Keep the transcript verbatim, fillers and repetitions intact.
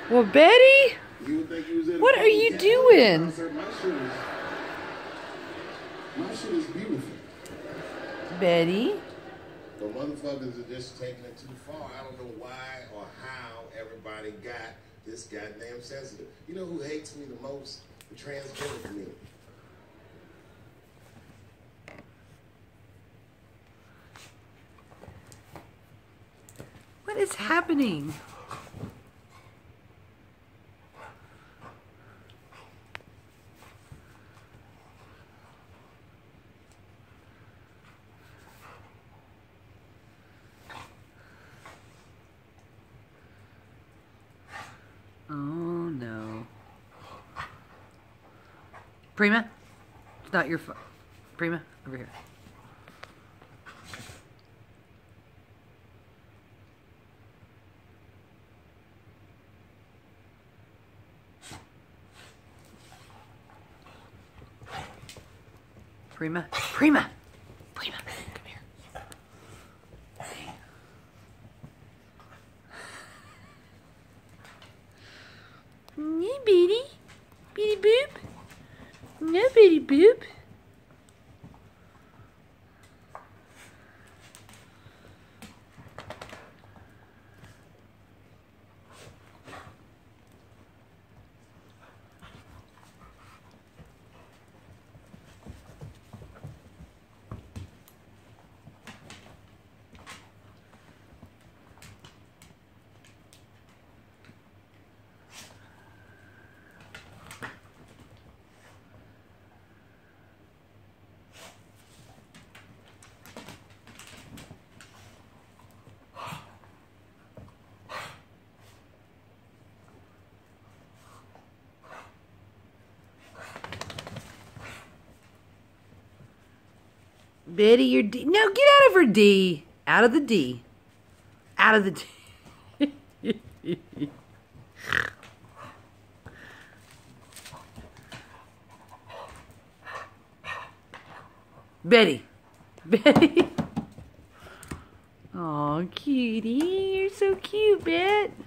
Well, Betty, You would think you was in what a are you cat doing? concert. My shit is, my shit is beautiful. Betty. But motherfuckers are just taking it too far. I don't know why or how everybody got this goddamn sensitive. You know who hates me the most? The transgender community. What is happening? Oh no. Prima? It's not your phone. Prima, over here. Prima? Prima! Prima, come here. Hey, Betty. Betty boop. No, Betty boop. Betty, you're D. No, get out of her D. Out of the D. Out of the D. Betty. Betty. Aw, cutie. You're so cute, Bet.